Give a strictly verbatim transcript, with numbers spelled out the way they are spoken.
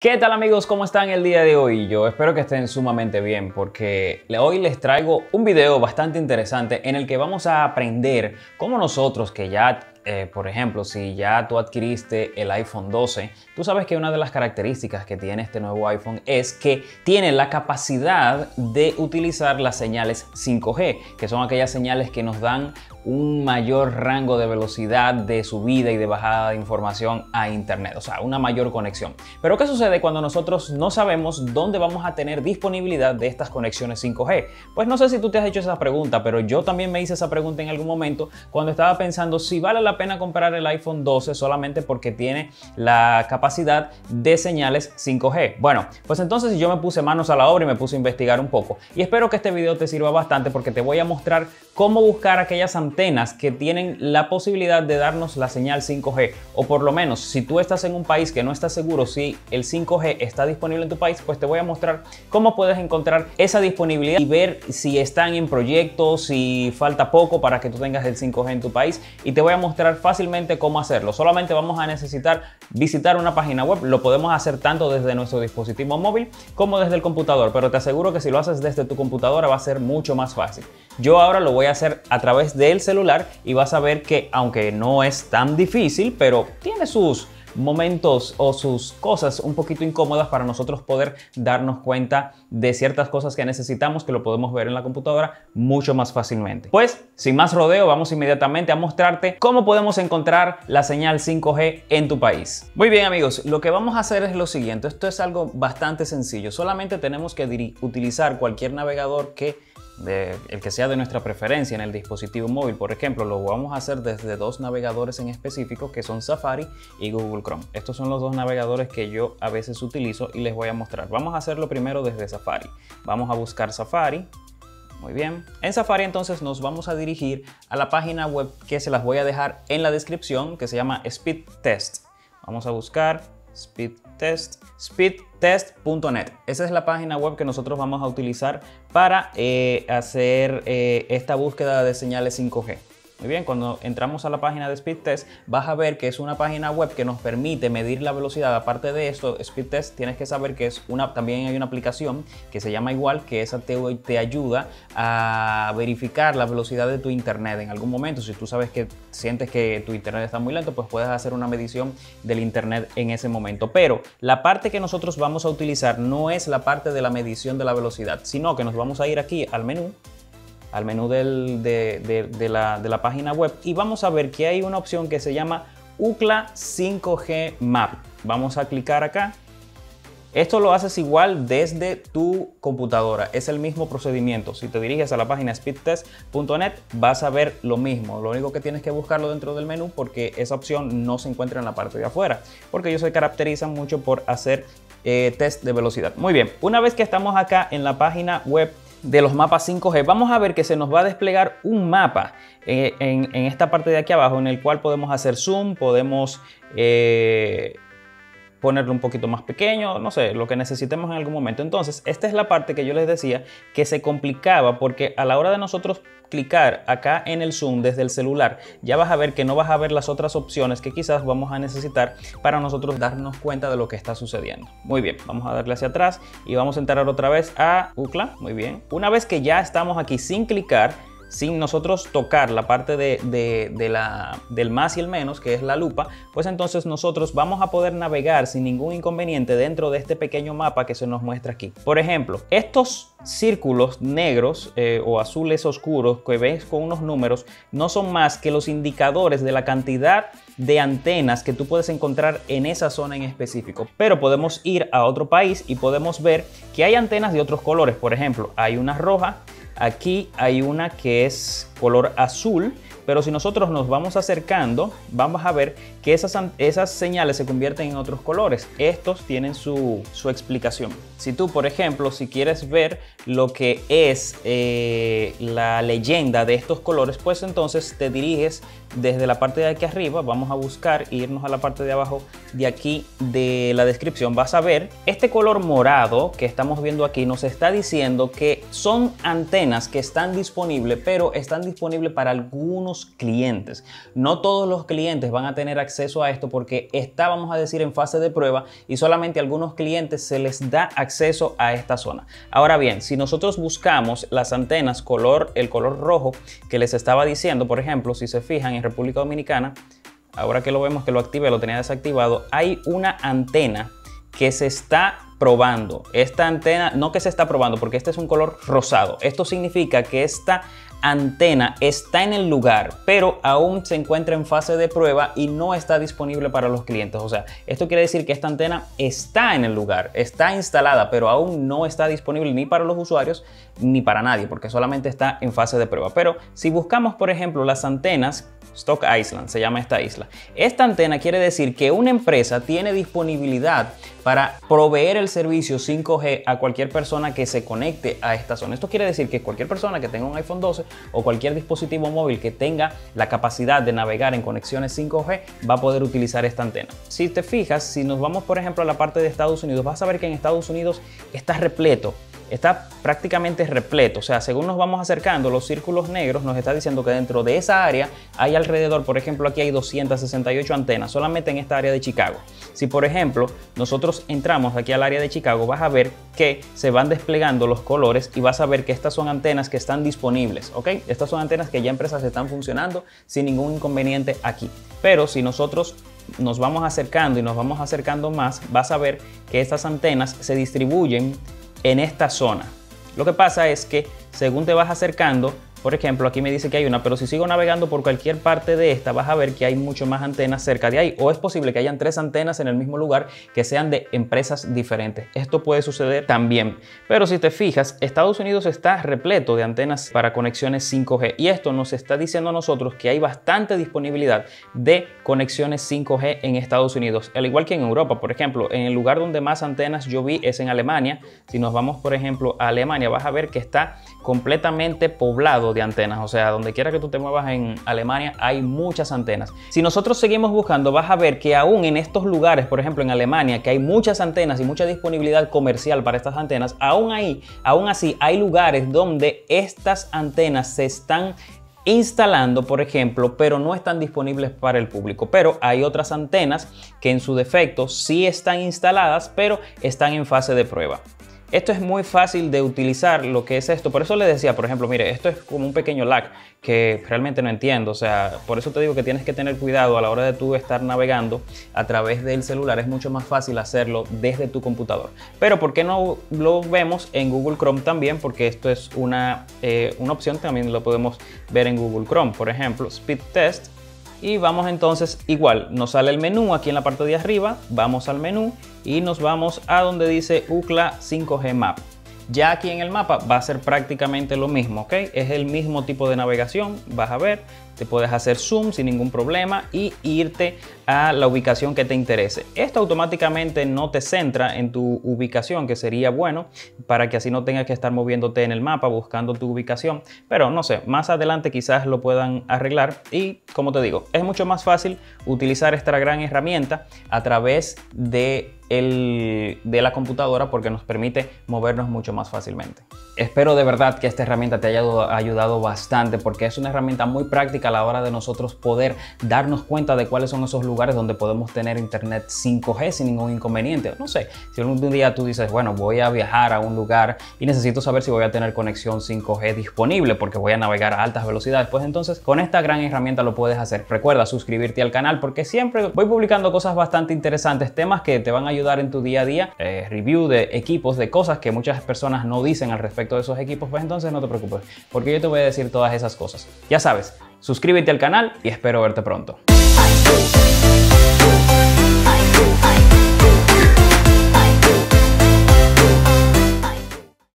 ¿Qué tal amigos? ¿Cómo están el día de hoy? Yo espero que estén sumamente bien porque hoy les traigo un video bastante interesante en el que vamos a aprender cómo nosotros que ya, eh, por ejemplo, si ya tú adquiriste el iPhone doce, tú sabes que una de las características que tiene este nuevo iPhone es que tiene la capacidad de utilizar las señales cinco G, que son aquellas señales que nos dan un mayor rango de velocidad de subida y de bajada de información a internet, o sea, una mayor conexión. Pero ¿qué sucede cuando nosotros no sabemos dónde vamos a tener disponibilidad de estas conexiones cinco G? Pues no sé si tú te has hecho esa pregunta, pero yo también me hice esa pregunta en algún momento cuando estaba pensando si vale la pena comprar el iPhone doce solamente porque tiene la capacidad de señales cinco G. Bueno, pues entonces yo me puse manos a la obra y me puse a investigar un poco y espero que este video te sirva bastante porque te voy a mostrar cómo buscar aquellas antenas que tienen la posibilidad de darnos la señal cinco G, o por lo menos si tú estás en un país que no estás seguro si el cinco G está disponible en tu país, pues te voy a mostrar cómo puedes encontrar esa disponibilidad y ver si están en proyecto, si falta poco para que tú tengas el cinco G en tu país, y te voy a mostrar fácilmente cómo hacerlo. Solamente vamos a necesitar visitar una página web. Lo podemos hacer tanto desde nuestro dispositivo móvil como desde el computador, pero te aseguro que si lo haces desde tu computadora va a ser mucho más fácil. Yo ahora lo voy a hacer a través del celular y vas a ver que aunque no es tan difícil, pero tiene sus momentos o sus cosas un poquito incómodas para nosotros poder darnos cuenta de ciertas cosas que necesitamos, que lo podemos ver en la computadora mucho más fácilmente. Pues sin más rodeo, vamos inmediatamente a mostrarte cómo podemos encontrar la señal cinco G en tu país. Muy bien amigos, lo que vamos a hacer es lo siguiente. Esto es algo bastante sencillo. Solamente tenemos que utilizar cualquier navegador que De, el que sea de nuestra preferencia en el dispositivo móvil. Por ejemplo, lo vamos a hacer desde dos navegadores en específico, que son Safari y Google Chrome. Estos son los dos navegadores que yo a veces utilizo y les voy a mostrar. Vamos a hacerlo primero desde Safari. Vamos a buscar Safari. Muy bien. En Safari entonces nos vamos a dirigir a la página web que se las voy a dejar en la descripción, que se llama Speedtest. Vamos a buscar Speedtest, speedtest punto net. Esa es la página web que nosotros vamos a utilizar para eh, hacer eh, esta búsqueda de señales cinco G. Muy bien, cuando entramos a la página de Speedtest vas a ver que es una página web que nos permite medir la velocidad. Aparte de esto, Speedtest tienes que saber que es una, también hay una aplicación que se llama igual, que esa te, te ayuda a verificar la velocidad de tu internet. En algún momento, si tú sabes que sientes que tu internet está muy lento, pues puedes hacer una medición del internet en ese momento. Pero la parte que nosotros vamos a utilizar no es la parte de la medición de la velocidad, sino que nos vamos a ir aquí al menú al menú del, de, de, de, la, de la página web y vamos a ver que hay una opción que se llama Ookla cinco G Map. Vamos a clicar acá. Esto lo haces igual desde tu computadora, es el mismo procedimiento. Si te diriges a la página speedtest punto net vas a ver lo mismo. Lo único que tienes que buscarlo dentro del menú porque esa opción no se encuentra en la parte de afuera, porque ellos se caracterizan mucho por hacer eh, test de velocidad. Muy bien, una vez que estamos acá en la página web de los mapas cinco G, vamos a ver que se nos va a desplegar un mapa eh, en, en esta parte de aquí abajo, en el cual podemos hacer zoom, podemos eh, ponerlo un poquito más pequeño, no sé, lo que necesitemos en algún momento. Entonces, esta es la parte que yo les decía que se complicaba porque a la hora de nosotros clicar acá en el zoom desde el celular, ya vas a ver que no vas a ver las otras opciones que quizás vamos a necesitar para nosotros darnos cuenta de lo que está sucediendo. Muy bien, vamos a darle hacia atrás y vamos a entrar otra vez a Ookla. Muy bien. Una vez que ya estamos aquí sin clicar, sin nosotros tocar la parte de, de, de la, del más y el menos, que es la lupa, pues entonces nosotros vamos a poder navegar sin ningún inconveniente dentro de este pequeño mapa que se nos muestra aquí. Por ejemplo, estos círculos negros eh, o azules oscuros que ves con unos números no son más que los indicadores de la cantidad de antenas que tú puedes encontrar en esa zona en específico. Pero podemos ir a otro país y podemos ver que hay antenas de otros colores. Por ejemplo, hay una roja. Aquí hay una que es color azul, pero si nosotros nos vamos acercando, vamos a ver que esas, esas señales se convierten en otros colores. Estos tienen su, su explicación. Si tú, por ejemplo, si quieres ver lo que es eh, la leyenda de estos colores, pues entonces te diriges desde la parte de aquí arriba, vamos a buscar e irnos a la parte de abajo de aquí de la descripción. Vas a ver este color morado que estamos viendo aquí, nos está diciendo que son antenas que están disponibles, pero están disponibles para algunos algunos clientes. No todos los clientes van a tener acceso a esto porque está, vamos a decir, en fase de prueba y solamente a algunos clientes se les da acceso a esta zona. Ahora bien, si nosotros buscamos las antenas color, el color rojo que les estaba diciendo, por ejemplo, si se fijan en República Dominicana, ahora que lo vemos que lo activé, lo tenía desactivado, hay una antena que se está probando. Esta antena, no que se está probando porque este es un color rosado. Esto significa que esta antena está en el lugar, pero aún se encuentra en fase de prueba y no está disponible para los clientes. O sea, esto quiere decir que esta antena está en el lugar, está instalada, pero aún no está disponible ni para los usuarios ni para nadie, porque solamente está en fase de prueba. Pero si buscamos, por ejemplo, las antenas Stock Island, se llama esta isla. Esta antena quiere decir que una empresa tiene disponibilidad para proveer el servicio cinco G a cualquier persona que se conecte a esta zona. Esto quiere decir que cualquier persona que tenga un iPhone doce o cualquier dispositivo móvil que tenga la capacidad de navegar en conexiones cinco G va a poder utilizar esta antena. Si te fijas, si nos vamos por ejemplo a la parte de Estados Unidos, vas a ver que en Estados Unidos está repleto. Está prácticamente repleto, o sea, según nos vamos acercando, los círculos negros nos está diciendo que dentro de esa área hay alrededor, por ejemplo, aquí hay doscientas sesenta y ocho antenas solamente en esta área de Chicago. Si, por ejemplo, nosotros entramos aquí al área de Chicago, vas a ver que se van desplegando los colores y vas a ver que estas son antenas que están disponibles, ¿ok? Estas son antenas que ya empresas están funcionando sin ningún inconveniente aquí. Pero si nosotros nos vamos acercando y nos vamos acercando más, vas a ver que estas antenas se distribuyen en esta zona. Lo que pasa es que según te vas acercando, por ejemplo, aquí me dice que hay una, pero si sigo navegando por cualquier parte de esta, vas a ver que hay mucho más antenas cerca de ahí. O es posible que hayan tres antenas en el mismo lugar que sean de empresas diferentes. Esto puede suceder también. Pero si te fijas, Estados Unidos está repleto de antenas para conexiones cinco G. Y esto nos está diciendo a nosotros que hay bastante disponibilidad de conexiones cinco G en Estados Unidos. Al igual que en Europa, por ejemplo, en el lugar donde más antenas yo vi es en Alemania. Si nos vamos, por ejemplo, a Alemania, vas a ver que está completamente poblado de antenas, o sea, donde quiera que tú te muevas en Alemania hay muchas antenas. Si nosotros seguimos buscando, vas a ver que aún en estos lugares, por ejemplo en Alemania, que hay muchas antenas y mucha disponibilidad comercial para estas antenas, aún ahí, aún así hay lugares donde estas antenas se están instalando, por ejemplo, pero no están disponibles para el público. Pero hay otras antenas que en su defecto sí están instaladas, pero están en fase de prueba. Esto es muy fácil de utilizar, lo que es esto. Por eso les decía, por ejemplo, mire, esto es como un pequeño lag que realmente no entiendo. O sea, por eso te digo que tienes que tener cuidado a la hora de tú estar navegando a través del celular. Es mucho más fácil hacerlo desde tu computador. Pero ¿por qué no lo vemos en Google Chrome también? Porque esto es una, eh, una opción, también lo podemos ver en Google Chrome. Por ejemplo, Speed Test. Y vamos entonces, igual, nos sale el menú aquí en la parte de arriba, vamos al menú y nos vamos a donde dice U C L A cinco G Map. Ya aquí en el mapa va a ser prácticamente lo mismo, ¿ok? Es el mismo tipo de navegación, vas a ver, te puedes hacer zoom sin ningún problema y irte a la ubicación que te interese. Esto automáticamente no te centra en tu ubicación, que sería bueno para que así no tengas que estar moviéndote en el mapa buscando tu ubicación. Pero no sé, más adelante quizás lo puedan arreglar y como te digo, es mucho más fácil utilizar esta gran herramienta a través de El, de la computadora porque nos permite movernos mucho más fácilmente. Espero de verdad que esta herramienta te haya ayudado bastante porque es una herramienta muy práctica a la hora de nosotros poder darnos cuenta de cuáles son esos lugares donde podemos tener internet cinco G sin ningún inconveniente. No sé, si algún día tú dices, bueno, voy a viajar a un lugar y necesito saber si voy a tener conexión cinco G disponible porque voy a navegar a altas velocidades, pues entonces con esta gran herramienta lo puedes hacer. Recuerda suscribirte al canal porque siempre voy publicando cosas bastante interesantes, temas que te van a ayudar en tu día a día, eh, review de equipos, de cosas que muchas personas no dicen al respecto de esos equipos, pues entonces no te preocupes, porque yo te voy a decir todas esas cosas. Ya sabes, suscríbete al canal y espero verte pronto.